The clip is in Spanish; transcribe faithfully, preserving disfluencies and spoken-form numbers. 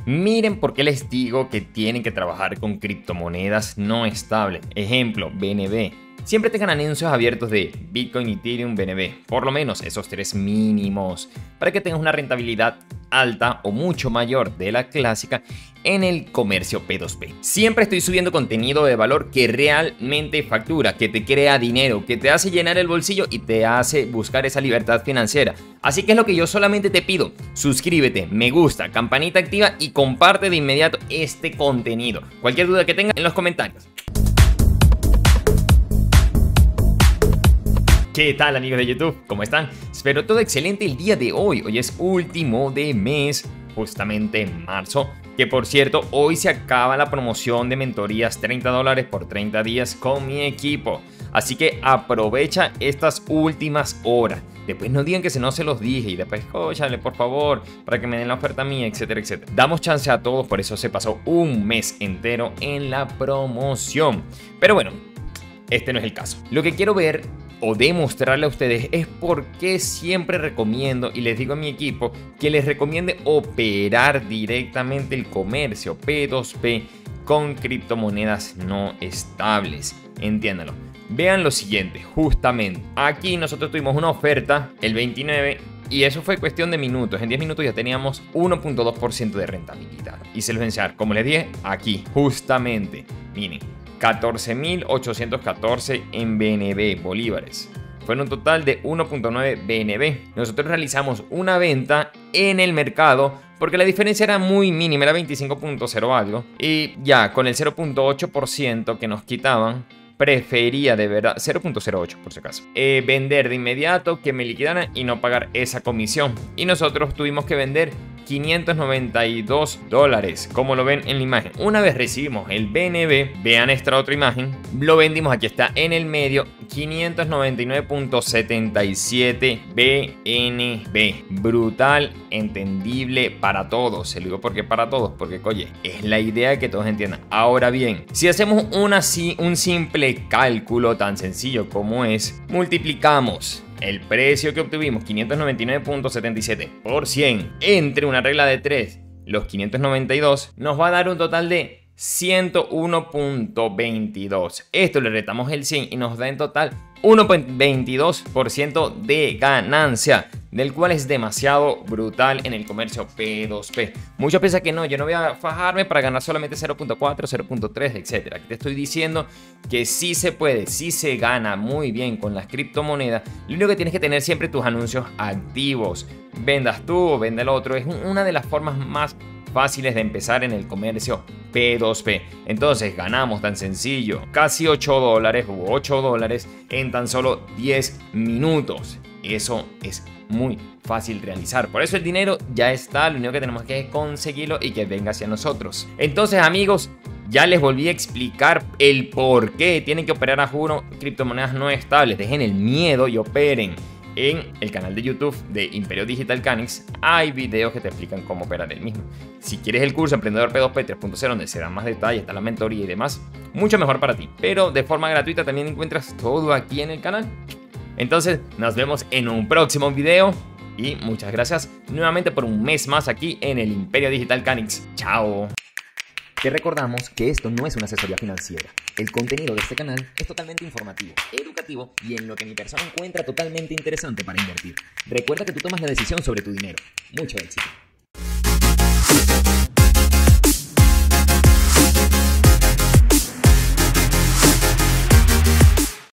Miren por qué les digo que tienen que trabajar con criptomonedas no estables. Ejemplo, B N B. Siempre tengan anuncios abiertos de Bitcoin, Ethereum, B N B. Por lo menos esos tres mínimos. Para que tengas una rentabilidad alta o mucho mayor de la clásica en el comercio P dos P. Siempre estoy subiendo contenido de valor que realmente factura, que te crea dinero, que te hace llenar el bolsillo y te hace buscar esa libertad financiera. Así que es lo que yo solamente te pido: suscríbete, me gusta, campanita activa y comparte de inmediato este contenido. Cualquier duda que tengas en los comentarios. ¿Qué tal, amigos de YouTube? ¿Cómo están? Espero todo excelente el día de hoy. Hoy es último de mes, justamente en marzo. Que por cierto, hoy se acaba la promoción de mentorías treinta dólares por treinta días con mi equipo. Así que aprovecha estas últimas horas. Después no digan que se no se los dije y después, cóchale, por favor, para que me den la oferta mía, etcétera, etcétera. Damos chance a todos, por eso se pasó un mes entero en la promoción. Pero bueno, este no es el caso. Lo que quiero ver o demostrarle a ustedes es por qué siempre recomiendo y les digo a mi equipo que les recomiende operar directamente el comercio P dos P con criptomonedas no estables. Entiéndanlo. Vean lo siguiente, justamente aquí nosotros tuvimos una oferta el veintinueve y eso fue cuestión de minutos. En diez minutos ya teníamos uno punto dos por ciento de rentabilidad y se los voy a enseñar, como les dije, aquí justamente. Miren, catorce mil ochocientos catorce en B N B bolívares. Fue un total de uno punto nueve B N B. Nosotros realizamos una venta en el mercado porque la diferencia era muy mínima, era veinticinco punto cero algo. Y ya con el cero punto ocho por ciento que nos quitaban, prefería de verdad, cero punto cero ocho por si acaso, eh, vender de inmediato, que me liquidaran y no pagar esa comisión. Y nosotros tuvimos que vender quinientos noventa y dos dólares, como lo ven en la imagen. Una vez recibimos el B N B, vean esta otra imagen, lo vendimos, aquí está en el medio, quinientos noventa y nueve punto setenta y siete B N B. Brutal, entendible para todos. Se lo digo porque para todos, porque oye, es la idea que todos entiendan. Ahora bien, si hacemos una, un simple cálculo tan sencillo como es, multiplicamos el precio que obtuvimos, quinientos noventa y nueve punto setenta y siete por cien, entre una regla de tres, los quinientos noventa y dos, nos va a dar un total de ciento uno punto veintidós. Esto le retamos el cien y nos da en total uno punto veintidós por ciento de ganancia, del cual es demasiado brutal en el comercio P dos P. Muchos piensan que no, yo no voy a fajarme para ganar solamente cero punto cuatro, cero punto tres, etcétera. Te estoy diciendo que sí se puede, sí se gana muy bien con las criptomonedas. Lo único que tienes que tener siempre tus anuncios activos. Vendas tú o venda el otro. Es una de las formas más fáciles de empezar en el comercio P dos P. Entonces ganamos tan sencillo, casi ocho dólares u ocho dólares en tan solo diez minutos. Eso es muy fácil realizar. Por eso el dinero ya está, lo único que tenemos que es conseguirlo y que venga hacia nosotros. Entonces, amigos, ya les volví a explicar el por qué tienen que operar a juro criptomonedas no estables. Dejen el miedo y operen. En el canal de YouTube de Imperio Digital Canix hay videos que te explican cómo operar el mismo. Si quieres el curso Emprendedor P dos P tres punto cero, donde se dan más detalles, está la mentoría y demás, mucho mejor para ti. Pero de forma gratuita también encuentras todo aquí en el canal. Entonces nos vemos en un próximo video y muchas gracias nuevamente por un mes más aquí en el Imperio Digital Canix. Chao. Te recordamos que esto no es una asesoría financiera. El contenido de este canal es totalmente informativo, educativo y en lo que mi persona encuentra totalmente interesante para invertir. Recuerda que tú tomas la decisión sobre tu dinero. Mucho éxito.